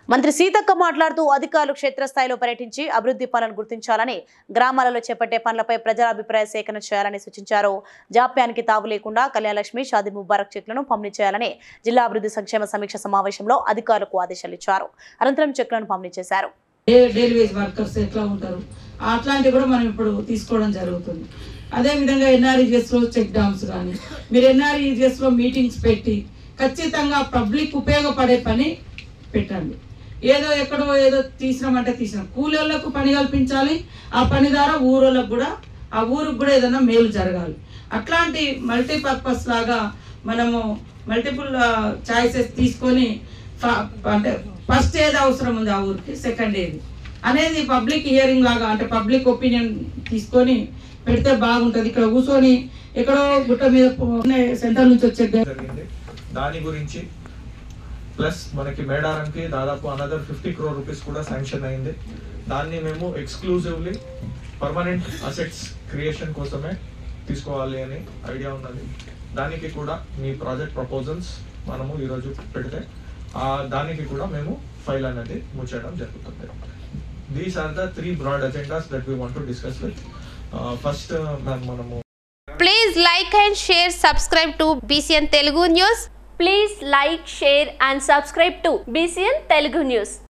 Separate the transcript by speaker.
Speaker 1: మంత్రి సీతక్క మాట్లాడుతూ అధికారులు క్షేత్రస్థాయిలో పర్యటించి అభివృద్ధి పనులను గుర్తించాలని, గ్రామాలలో చేపట్టే పనులపై ప్రజల అభిప్రాయ సేకరణ చేయాలని సూచించారు. జాప్యానికి తావు లేకుండా కళ్యాణలక్ష్మి, షాదీ ముబారక్ చెక్లను పంపిణీ చేయాలని జిల్లా అభివృద్ధి సంక్షేమ సమీక్ష సమావేశంలో అధికారులకు ఆదేశాలు ఇచ్చారు. అనంతరం చెక్లను పంపిణీ చేశారు.
Speaker 2: అట్లాంటివి కూడా మనం ఇప్పుడు తీసుకోవడం జరుగుతుంది. అదే విధంగా ఎన్ఆర్ఈజిఎస్ లో చెక్ డామ్స్ కానీ మీరు ఎన్ఆర్ఈజిఎస్ లో మీటింగ్స్ పెట్టి ఖచ్చితంగా పబ్లిక్ ఉపయోగపడే పని పెట్టండి. ఏదో ఎక్కడో ఏదో తీసినామంటే తీసినాం, కూలీలకు పని కల్పించాలి. ఆ పని ద్వారా ఊరోళ్ళకు కూడా ఆ ఊరికి కూడా ఏదైనా మేలు జరగాలి. అట్లాంటి మల్టీపర్పస్ లాగా మనము మల్టిపుల్ చాయిసెస్ తీసుకొని అంటే ఫస్ట్ ఏది అవసరం ఉంది ఆ ఊరికి, సెకండ్ ఏది అనేది పబ్లిక్ హియరింగ్ లాగా అంటే పబ్లిక్ ఒపీనియన్ తీసుకొని పెడితే బాగుంటుంది. ఇక్కడ కూర్చొని ఎక్కడో గుట్ట మీద సెంటర్ నుంచి వచ్చే
Speaker 3: దాని గురించి ప్లస్ మనకి మేడారంకి దాదాపు అనదర్ 50 crore రూపీస్ కూడా శాంక్షన్ అయింది. దాన్ని మేము ఎక్స్క్లూజివ్లీ పర్మనెంట్ అసెట్స్ క్రియేషన్ కోసమే తీసుకోవాలి అని ఐడియా ఉన్నది. దానికి కూడా మీ ప్రాజెక్ట్ ప్రపోజల్స్ మనము ఈరోజు పెడితే దానికి కూడా మేము ఫైల్ అనేది ముచ్చడం జరుగుతుంది. These are the 3 broad agendas that we want to discuss with. First, మనము
Speaker 4: Please like and share, subscribe to BCN Telugu News.
Speaker 5: Please like, share and subscribe to BCN Telugu News.